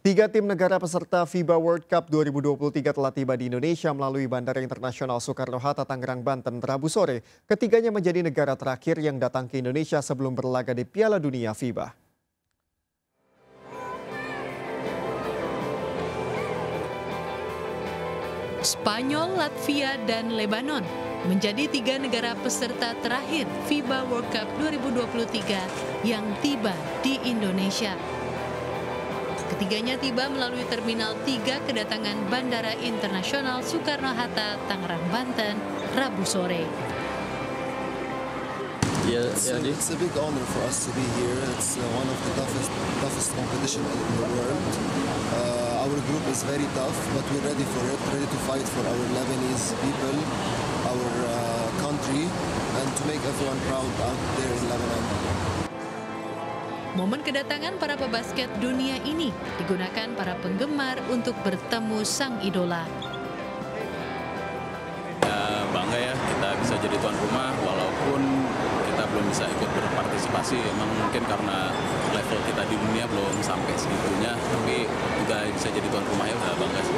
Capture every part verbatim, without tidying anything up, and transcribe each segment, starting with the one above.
Tiga tim negara peserta FIBA World Cup dua ribu dua puluh tiga telah tiba di Indonesia melalui Bandara Internasional Soekarno-Hatta, Tangerang, Banten, Rabu sore. Ketiganya menjadi negara terakhir yang datang ke Indonesia sebelum berlaga di Piala Dunia FIBA. Spanyol, Latvia, dan Lebanon menjadi tiga negara peserta terakhir FIBA World Cup dua ribu dua puluh tiga yang tiba di Indonesia. Ketiganya tiba melalui Terminal tiga kedatangan Bandara Internasional Soekarno-Hatta, Tangerang, Banten, Rabu sore. Yeah, It's, yeah, a, it's a big honor for us to be here. It's uh, one of the toughest, toughest competition in the world. Uh, our group is very tough, but we're ready for it, ready to fight for our Lebanese people, our uh, country, and to make everyone proud out there in Lebanon. Momen kedatangan para pebasket dunia ini digunakan para penggemar untuk bertemu sang idola. Ya, bangga ya kita bisa jadi tuan rumah walaupun kita belum bisa ikut berpartisipasi. Emang mungkin karena level kita di dunia belum sampai segitunya, tapi udah bisa jadi tuan rumah ya udah bangga sih.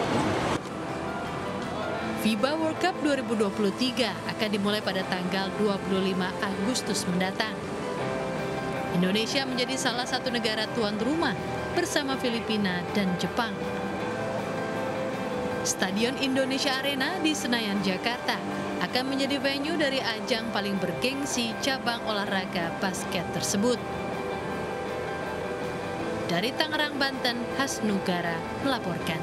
FIBA World Cup dua ribu dua puluh tiga akan dimulai pada tanggal dua puluh lima Agustus mendatang. Indonesia menjadi salah satu negara tuan rumah bersama Filipina dan Jepang. Stadion Indonesia Arena di Senayan, Jakarta akan menjadi venue dari ajang paling bergengsi cabang olahraga basket tersebut. Dari Tangerang, Banten, Hasnugara melaporkan.